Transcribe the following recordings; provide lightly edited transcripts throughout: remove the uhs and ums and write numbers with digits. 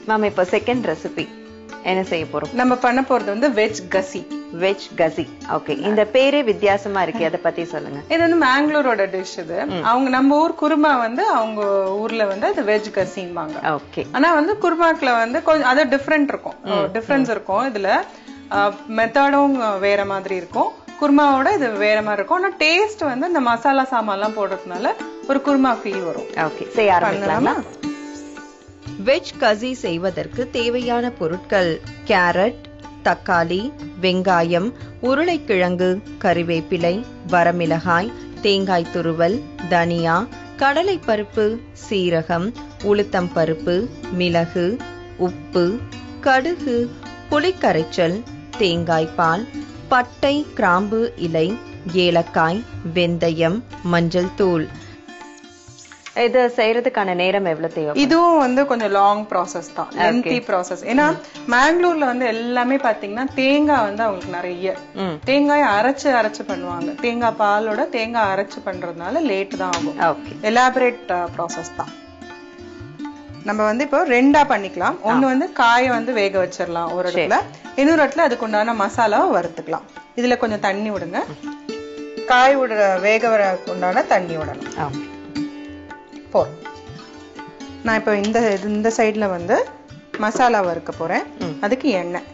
Ma'am இப்போ second recipe என்ன செய்ய போறோம்? நம்ம பண்ண போறது வந்து வெஜ் கசி. வெஜ் கசி. ஓகே. இந்த பேரே வித்தியாசமா இருக்கு, அத பத்தி சொல்லுங்க. இது வந்து மேங்களூரோட டிஷ். இது அவங்க நம்ம ஊர் குருமா வந்து அவங்க ஊர்ல வந்து அது வெஜ் கசிம்பாங்க. ஓகே. ஆனா வந்து குருமாக்குல வந்து கொஞ்சம் அது டிஃபரெண்ட் இருக்கும், டிஃபரன்ஸ் இருக்கும். இதுல மெத்தடும் வேற மாதிரி இருக்கும், குருமாவோட இது வேற மாதிரி இருக்கும். ஆனா டேஸ்ட் வந்து இந்த மசாலா சாமான் எல்லாம் போடுறதுனால ஒரு குருமா ஃபீல் வரும். ஓகே, செய்ய ஆரம்பிக்கலாமா? வெஜ் கசி செய்வதற்கு தேவையான பொருட்கள்: கேரட், தக்காளி, வெங்காயம், உருளைக்கிழங்கு, கறிவேப்பிலை, வரமிளகாய், தேங்காய் துருவல், தனியா, கடலைப்பருப்பு, சீரகம், உளுத்தம் பருப்பு, மிளகு, உப்பு, கடுகு, புளிக்கரைச்சல், தேங்காய் பால், பட்டை, கிராம்பு இலை, ஏலக்காய், வெந்தயம், மஞ்சள் தூள். இது செய்யறதுக்கான நேரம் எவ்வளவு தேவை? இதுவும் வந்து கொஞ்சம் லாங் ப்ராசஸ் தான், லென்த்தி ப்ராசஸ். ஏன்னா மேங்களூர்ல வந்து எல்லாமே பாத்தீங்கன்னா தேங்காய் வந்து அவங்களுக்கு நிறைய தேங்காய் அரைச்சு பண்ணுவாங்க. தேங்காய் பாலோட தேங்காய் அரைச்சு பண்றதுனால லேட் தான் ஆகும். எலாபரேட் ப்ராசஸ் தான். நம்ம வந்து இப்போ ரெண்டா பண்ணிக்கலாம். ஒண்ணு வந்து காயை வந்து வேக வச்சிடலாம் ஒரு இடத்துல, இன்னொரு இடத்துல அதுக்கு உண்டான மசாலாவை வறுத்துக்கலாம். இதுல கொஞ்சம் தண்ணி விடுங்க, காய் வேக வர உண்டான தண்ணி விடணும். நான் இப்ப இந்த சைடுல வந்து மசாலா வறுக்க போறேன். அதுக்கு எண்ணெய்,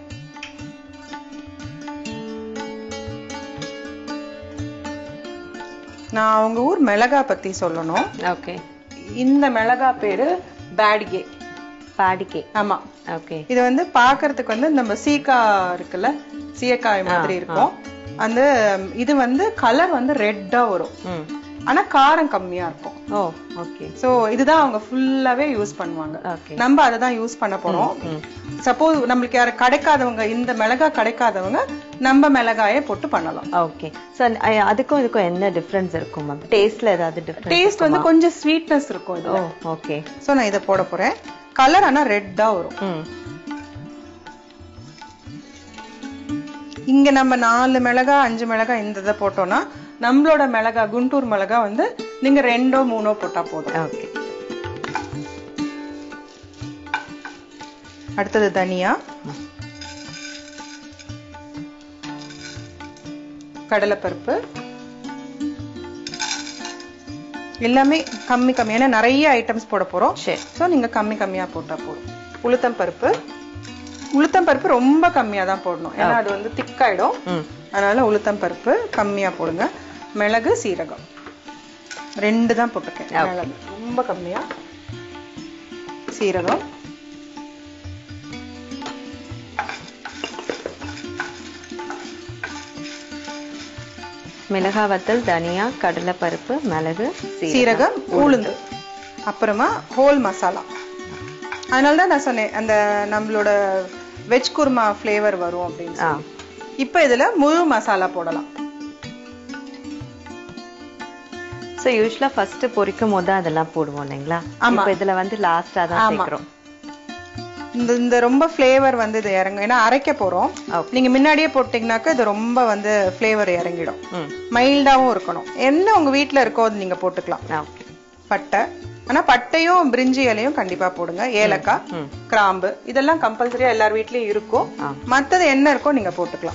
நான் அவங்க ஊர் மிளகா பத்தி சொல்லணும். ஓகே. இந்த மிளகா பேரு பேடிகே. பேடிகே. ஆமா. ஓகே. இது வந்து பாக்குறதுக்கு வந்து நம்ம சீக்கா இருக்குல்ல, சீயக்காய் மாதிரி இருக்கும். அந்த இது வந்து கலர் வந்து ரெட்டா வரும், ஆனா காரம் கம்மியா இருக்கும். ஓ, ஓகே. சோ இதுதான் அவங்க ஃபுல்லாவே யூஸ் பண்ணுவாங்க. நம்ம அதை தான் யூஸ் பண்ண போறோம். சப்போஸ் நம்மளுக்கு யாரும் கிடைக்காதவங்க, இந்த மிளகாய் கிடைக்காதவங்க நம்ம மிளகாயை போட்டு பண்ணலாம். ஓகே. சோ அதுக்கும் இதுக்கும் என்ன டிஃபரன்ஸ் இருக்கும் மேம்? டேஸ்ட்ல ஏதாவது டிஃபரன்ஸ்? டேஸ்ட் வந்து கொஞ்சம் ஸ்வீட்னஸ் இருக்கும் இதுல. ஓகே. சோ நான் இத போட போறேன். கலர் ஆனா ரெட்டா வரும். இங்க நம்ம 4 மிளகாய் 5 மிளகாய் இந்த இதை போட்டோம்னா, நம்மளோட மிளகா குண்டூர் மிளகா வந்து நீங்க 2 3 போட்டா போதும். ஓகே. அடுத்தது தனியா, கடலைப்பருப்பு, எல்லாமே கம்மி கம்மி, ஏன்னா நிறைய ஐட்டம்ஸ் போட போறோம். சோ நீங்க கம்மி கம்மியா போட்டா போதும். உளுத்தம் பருப்பு, உளுத்தம் பருப்பு ரொம்ப கம்மியா தான் போடணும், ஏன்னா அது வந்து திக்காயிடும். அதனால உளுத்தம் பருப்பு கம்மியா போடுங்க. மிளகு, சீரகம் 2 தான் போட்டுக்கேன். மிளகு ரொம்ப கம்மியா, சீரகம், மிளகாய் வத்தல், தனியா, கடலைப்பருப்பு, மிளகு, சீரகம், உளுந்து, அப்புறமா ஹோல் மசாலா. அதனாலதான் நான் சொன்னேன் அந்த நம்மளோட வெஜ் குருமா ஃபிளேவர் வரும் அப்படின்னு. இப்ப இதுல முழு மசாலா போடலாம். சோ யூசுவலா ஃபர்ஸ்ட் பொரிக்கும் போது அதெல்லாம் போடுவோம் இல்லைங்களா? இப்போ இதுல வந்து லாஸ்டா தான் சேர்க்கிறோம். இந்த ரொம்ப ஃபிளேவர் வந்து இது இறங்கும், ஏன்னா அரைக்க போறோம். நீங்க முன்னாடியே போட்டீங்கன்னாக்க இது ரொம்ப வந்து ஃபிளேவர் இறங்கிடும். மைல்டாவும் இருக்கணும். என்ன உங்க வீட்டுல இருக்கோ அது நீங்க போட்டுக்கலாம். பட்டை, ஆனா பட்டையும் பிரிஞ்சி இலையும் கண்டிப்பா போடுங்க. ஏலக்காய், கிராம்பு இதெல்லாம் கம்பல்சரியா எல்லார் வீட்லயும் இருக்கும். மத்தது என்ன இருக்கோ நீங்க போட்டுக்கலாம்.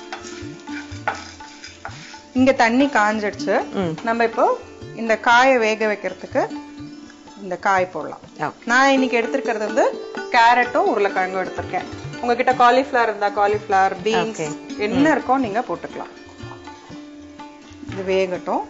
இங்க தண்ணி காஞ்சிடுச்சு. நம்ம இப்போ இந்த காயை வேக வைக்கிறதுக்கு இந்த காய் போடலாம். நான் இன்னைக்கு எடுத்திருக்கிறது வந்து கேரட்டும் உருளைக்கிழங்கும் எடுத்திருக்கேன். உங்ககிட்ட காலிஃபிளவர் இருந்தா காலிஃபிளவர், பீன்ஸ் என்ன இருக்கோ நீங்க போட்டுக்கலாம். இது வேகட்டும்.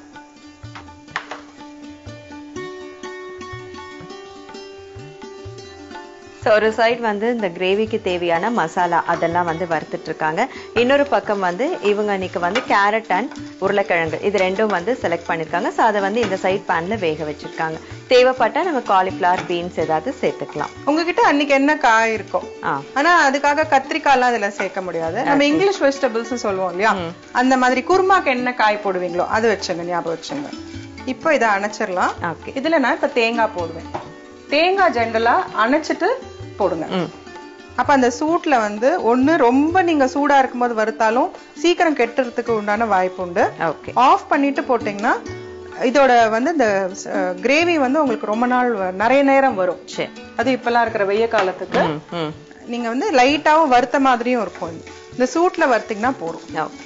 ஸோ ஒரு சைடு வந்து இந்த கிரேவிக்கு தேவையான மசாலா அதெல்லாம் வந்து வறுத்துட்டு இருக்காங்க. இன்னொரு பக்கம் வந்து இவங்க இன்னைக்கு வந்து கேரட் அண்ட் உருளைக்கிழங்கு இது ரெண்டும் வந்து செலக்ட் பண்ணிருக்காங்க. ஸோ அதை வந்து இந்த சைட் பேன்ல வேக வச்சிருக்காங்க. தேவைப்பட்டா நம்ம காலிஃபிளவர், பீன்ஸ் ஏதாவது சேர்த்துக்கலாம். உங்ககிட்ட அன்னைக்கு என்ன காய் இருக்கும், ஆனா அதுக்காக கத்திரிக்காய் எல்லாம் இதுல சேர்க்க முடியாது. நம்ம இங்கிலீஷ் வெஜிடபிள்ஸ் சொல்லுவோம் இல்லையா, அந்த மாதிரி குருமாக்கு என்ன காய் போடுவீங்களோ அது வச்சுங்க, ஞாபகம் வச்சுங்க. இப்போ இதை அணைச்சிடலாம். இதுல நான் இப்ப தேங்காய் போடுவேன். தேங்காய் ஜென்ரலா அணைச்சிட்டு போடுங்க. அப்ப அந்த சூட்ல வந்து ஒண்ணு ரொம்ப நீங்க சூடா இருக்கும்போது வறுத்தாலும் சீக்கிரம் கெட்டுறதுக்கு உண்டான வாய்ப்பு உண்டு. ஆஃப் பண்ணிட்டு போட்டீங்கன்னா இதோட வந்து இந்த கிரேவி வந்து உங்களுக்கு ரொம்ப நாள் நிறைய நேரம் வரும். சரி. அது இப்பெல்லாம் இருக்கிற வெய்ய காலத்துக்கு நீங்க வந்து லைட்டாவும் வறுத்த மாதிரியும் இருக்கும். இந்த சூட்ல வறுத்தீங்கன்னா போதும். ஓகே.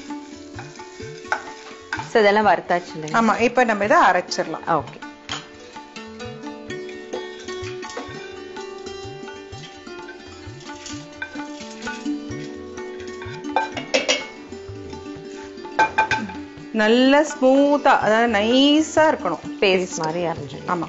சோ இதெல்லாம் வறுத்தாச்சு இல்லையா? ஆமா. இப்ப நம்ம இதை அரைச்சிடலாம். ஓகே. நல்ல ஸ்மூத்தா, அதாவது நைஸா இருக்கணும். பேஸ்ட் மாதிரி அரைஞ்சு. ஆமா.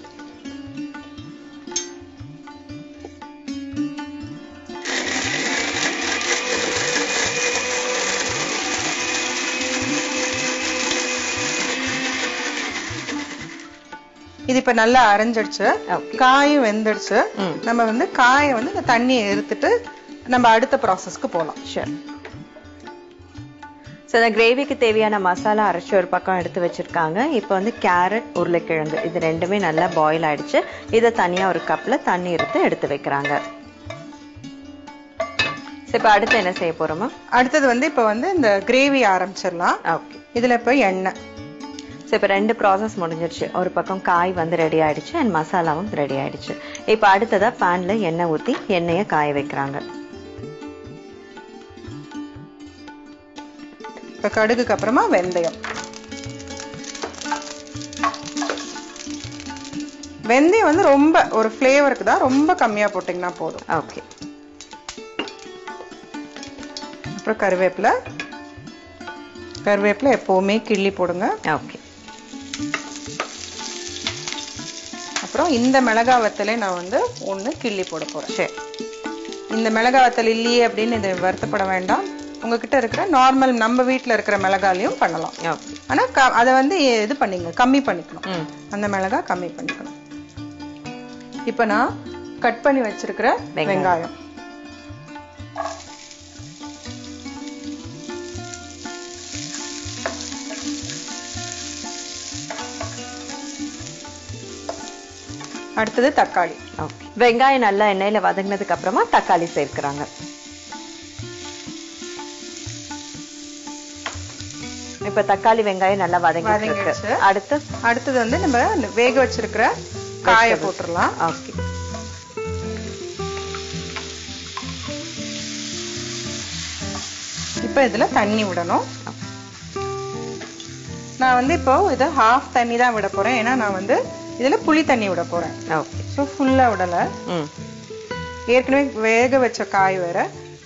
இது இப்ப நல்லா அரைஞ்சிடுச்சு. காயும் வெந்துடுச்சு. நம்ம வந்து காயை வந்து இந்த தண்ணியை எடுத்துட்டு நம்ம அடுத்த ப்ராசஸ்க்கு போலாம். சரி. ஸோ இந்த கிரேவிக்கு தேவையான மசாலா அரைச்சி ஒரு பக்கம் எடுத்து வச்சிருக்காங்க. இப்போ வந்து கேரட், உருளைக்கிழங்கு இது ரெண்டுமே நல்லா பாயில் ஆயிடுச்சு. இதை தனியா ஒரு கப்ல தண்ணி எடுத்து வைக்கிறாங்க. இப்போ அடுத்து என்ன செய்ய போறோமா? அடுத்தது வந்து இப்போ வந்து இந்த கிரேவி ஆரம்பிச்சிடலாம். ஓகே. இதுல இப்போ எண்ணெய். ஸோ இப்போ 2 ப்ராசஸ் முடிஞ்சிருச்சு. ஒரு பக்கம் காய் வந்து ரெடி ஆயிடுச்சு அண்ட் மசாலாவும் ரெடி ஆயிடுச்சு. இப்போ அடுத்ததா பேன்ல எண்ணெய் ஊற்றி எண்ணெயை காய வைக்கிறாங்க. இப்போ கடுகுக்கு அப்புறமா வெந்தயம். வெந்தயம் வந்து ரொம்ப ஒரு ஃப்ளேவருக்கு தான், ரொம்ப கம்மியா போட்டீங்கன்னா போதும். ஓகே. அப்புறம் கருவேப்பிலை. கருவேப்பிலை எப்பவுமே கிள்ளி போடுங்க. ஓகே. அப்புறம் இந்த மிளகாய் வத்தலை நான் வந்து ஒன்று கிள்ளி போட போறேன். சரி. இந்த மிளகாய் வத்தல் இல்லையே அப்படின்னு இது வருத்தப்பட வேண்டாம். உங்ககிட்ட இருக்கிற நார்மல் நம்ம வீட்டில் இருக்கிற மிளகாலையும் பண்ணலாம். ஆனா அதை வந்து இது பண்ணிங்க, கம்மி பண்ணிக்கணும். அந்த மிளகாய் கம்மி பண்ணிக்கணும். இப்ப நான் கட் பண்ணி வச்சிருக்கிற வெங்காயம். அடுத்தது தக்காளி. வெங்காயம் நல்லா எண்ணெயில வதங்கினதுக்கு அப்புறமா தக்காளி சேர்க்கிறாங்க. இப்ப தக்காளி வெங்காயம் நல்லா வதங்கிடுச்சு. அடுத்தது வந்து நம்ம வேக வச்சிருக்கிற காயை போட்டுடலாம். ஓகே. இப்ப இதுல தண்ணி விடணும். நான் வந்து இப்போ இதை ஹாஃப் தண்ணி தான் விட போறேன். ஏன்னா நான் வந்து இதுல புளி தண்ணி விட போறேன். ஓகே. சோ ஃபுல்லா விடல. ஏற்கனவே வேக வச்ச காய் வேற.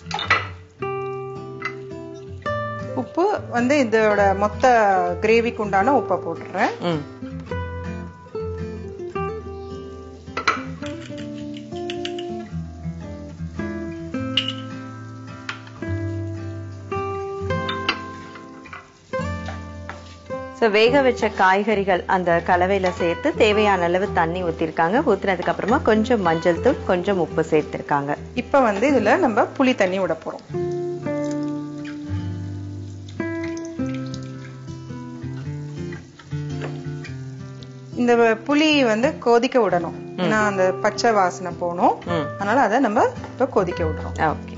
உப்பு வந்து இதோட மொத்த கிரேவிக்கு உண்டான உப்பை போட்டுறேன். வேக வச்ச காய்கறிகள் அந்த கலவையில சேர்த்து தேவையான அளவு தண்ணி ஊத்திருக்காங்க. ஊத்துனதுக்கு அப்புறமா கொஞ்சம் மஞ்சள் தூள், கொஞ்சம் உப்பு சேர்த்திருக்காங்க. இப்ப வந்து இதுல நம்ம புளி தண்ணி விட போறோம். இந்த புளி வந்து கொதிக்க விடணும். ஏன்னா அந்த பச்சை வாசனை போகணும். அதனால அதை நம்ம இப்ப கொதிக்க விடுறோம். ஓகே.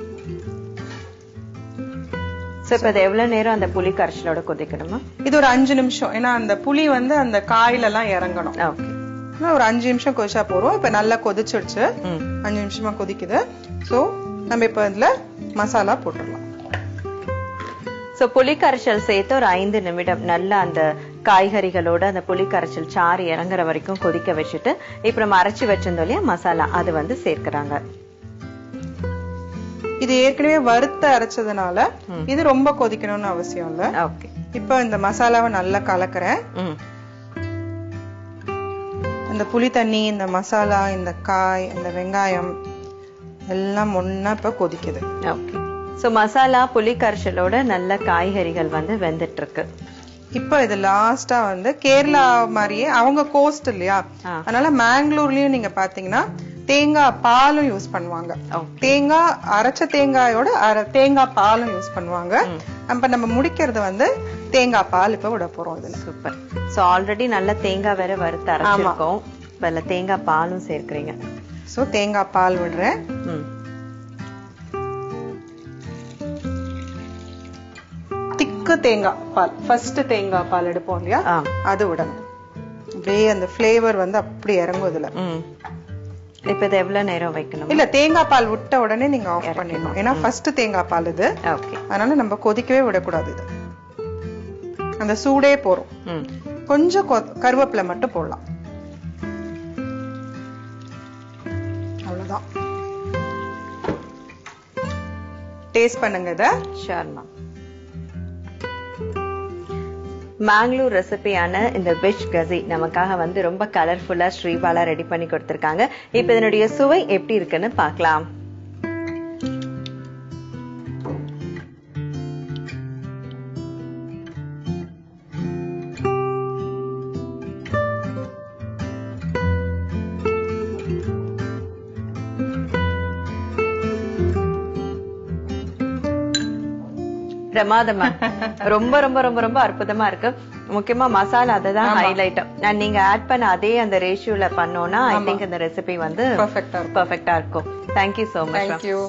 இப்ப அது எவ்வளவு நேரம் அந்த புளி கரைச்சலோட கொதிக்கணுமா? இது ஒரு 5 நிமிஷம். ஏன்னா அந்த புளி வந்து அந்த காயில எல்லாம் இறங்கணும். ஒரு 5 நிமிஷம் கொதிச்சா போறோம். இப்ப நல்லா கொதிச்சிடுச்சு. 5 நிமிஷமா கொதிக்குது. சோ நம்ம இப்ப இதுல மசாலா போட்டுடலாம். சோ புளி கரைச்சல் சேர்த்து ஒரு 5 நிமிடம் நல்லா அந்த காய்கறிகளோட அந்த புளி கரைச்சல் சாறு இறங்குற வரைக்கும் கொதிக்க வச்சுட்டு இப்ப நம்ம அரைச்சி வச்சிருந்தோம் இல்லையா மசாலா, அது வந்து சேர்க்கிறாங்க. இது ஏற்கனவே வறுத்த அரைச்சதுனால இது ரொம்ப கொதிக்கணும்னு அவசியம் இல்ல. ஓகே. இப்ப இந்த மசாலாவை நல்லா கலக்குறேன். இந்த புளி தண்ணி, இந்த மசாலா, இந்த காய், இந்த வெங்காயம் எல்லாம் ஒண்ணா இப்ப கொதிக்குது. ஓகே. சோ மசாலா புளி கரைச்சலோட நல்ல காய்கறிகள் வந்து வெந்துட்டு இருக்கு. இப்ப இது லாஸ்டா வந்து கேரளா மாதிரியே அவங்க கோஸ்ட் இல்லையா, அதனால மேங்களூர்லயும் நீங்க பாத்தீங்கன்னா தேங்காய் பாலும் யூஸ் பண்ணுவாங்க. தேங்காய் அரைச்ச தேங்காயோட தேங்காய் பாலும் யூஸ் பண்ணுவாங்க. நம்ம முடிக்கிறது வந்து தேங்காய் பால் இப்ப விட போறோம் இதுல. சூப்பர். சோ ஆல்ரெடி நல்ல தேங்காய் வேற வறுத்து அரைச்சிருக்கோம். இப்ப தேங்காய் பாலும் சேர்க்கிறீங்க. சோ தேங்காய் பால் விடுறேன். திக்கா சுக்கு தேங்காய் பால், ஃபர்ஸ்ட் தேங்காய் பால் எடுப்போம் இல்லையா, அது விடணும். அப்படியே அந்த ஃபிளேவர் வந்து அப்படி இறங்கும் இதுல. இப்ப இது எவ்வளவு நேரம் வைக்கணும்? இல்ல, தேங்காய் பால் விட்ட உடனே நீங்க ஆஃப் பண்ணிடணும். ஏன்னா ஃபர்ஸ்ட் தேங்காய் பால் இது, அதனால நம்ம கொதிக்கவே விடக்கூடாது. இது அந்த சூடே போறோம். கொஞ்சம் கருவேப்பிலை மட்டும் போடலாம், அவ்வளவுதான். டேஸ்ட் பண்ணுங்க இத. ஷார்மா மேங்களூர் ரெசிபியான இந்த வெஜ் கசி நமக்காக வந்து ரொம்ப கலர்ஃபுல்லா ஸ்ரீபாலா ரெடி பண்ணி கொடுத்திருக்காங்க. இப்ப இதனுடைய சுவை எப்படி இருக்குன்னு பார்க்கலாம். பிரமாதமா, ரொம்ப ரொம்ப ரொம்ப ரொம்ப அற்புதமா இருக்கு. முக்கியமா மசாலா அதுதான் ஹைலைட். நீங்க ஆட் பண்ண அதே அந்த ரேஷியோல பண்ணோம்னா ஐ திங்க் இந்த ரெசிபி வந்து பெர்ஃபெக்ட்டா இருக்கும். Thank you so much. Thank you.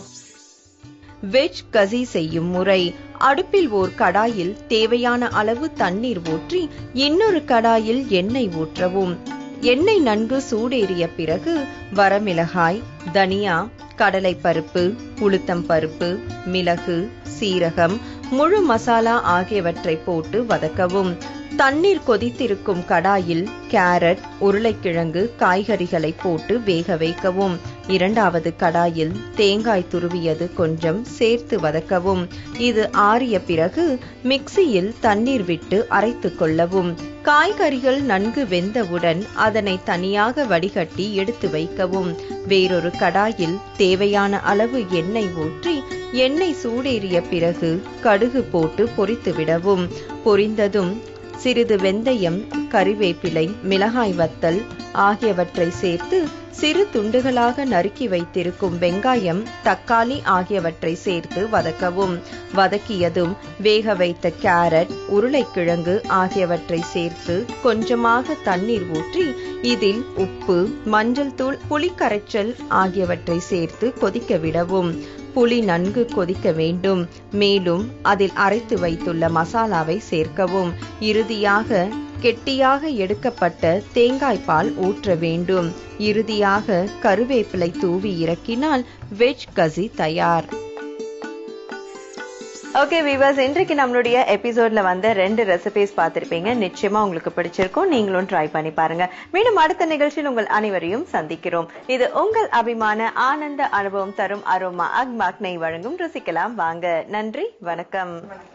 Veg கசி செய்யும் முறை: அடுப்பில் ஓர் கடாயில் தேவையான அளவு தண்ணீர் ஊற்றி இன்னொரு கடாயில் எண்ணெய் ஊற்றவும். எண்ணெய் நன்கு சூடேறிய பிறகு வரமிளகாய், தனியா, கடலை பருப்பு, உளுத்தம் பருப்பு, மிளகு, சீரகம், முழு மசாலா ஆகியவற்றை போட்டு வதக்கவும். தண்ணீர் கொதித்திருக்கும் கடாயில் கேரட், உருளைக்கிழங்கு, காய்கறிகளை போட்டு வேக வைக்கவும். இரண்டாவது கடாயில் தேங்காய் துருவியது கொஞ்சம் சேர்த்து வதக்கவும். இது ஆறிய பிறகு மிக்சியில் தண்ணீர் விட்டு அரைத்துக் கொள்ளவும். காய்கறிகள் நன்கு வெந்தவுடன் அதனை தனியாக வடிகட்டி எடுத்து வைக்கவும். வேறொரு கடாயில் தேவையான அளவு எண்ணெய் ஊற்றி எண்ணெய் சூடேறிய பிறகு கடுகு போட்டு பொரித்து விடவும். பொரிந்ததும் சிறிது வெந்தயம், கறிவேப்பிலை, மிளகாய் வத்தல் ஆகியவற்றை சேர்த்து சிறு துண்டுகளாக நறுக்கி வைத்திருக்கும் வெங்காயம், தக்காளி ஆகியவற்றை சேர்த்து வதக்கவும். வதக்கியதும் வேக வைத்த கேரட், உருளைக்கிழங்கு ஆகியவற்றை சேர்த்து கொஞ்சமாக தண்ணீர் ஊற்றி இதில் உப்பு, மஞ்சள் தூள், புளிக்கரைச்சல் ஆகியவற்றை சேர்த்து கொதிக்க விடவும். புளி நன்கு கொதிக்க வேண்டும். மேலும் அதில் அரைத்து வைத்துள்ள மசாலாவை சேர்க்கவும். இறுதியாக கெட்டியாக எடுக்கப்பட்ட தேங்காய் பால் ஊற்ற வேண்டும். இறுதியாக கருவேப்பிலை தூவி இறக்கினால் வெஜ் கசி தயார். ஓகே வீவர்ஸ், இன்றைக்கு நம்மளுடைய எபிசோட்ல வந்து 2 ரெசிபிஸ் பார்த்திருப்பீங்க. நிச்சயமா உங்களுக்கு பிடிச்சிருக்கும். நீங்களும் ட்ரை பண்ணி பாருங்க. மீண்டும் அடுத்த நிகழ்ச்சியில் உங்கள் அனைவரையும் சந்திக்கிறோம். இது உங்கள் அபிமான ஆனந்த அனுபவம் தரும் அரோமா அக்மாக் நெய் வழங்கும் ருசிக்கலாம் வாங்க. நன்றி, வணக்கம்.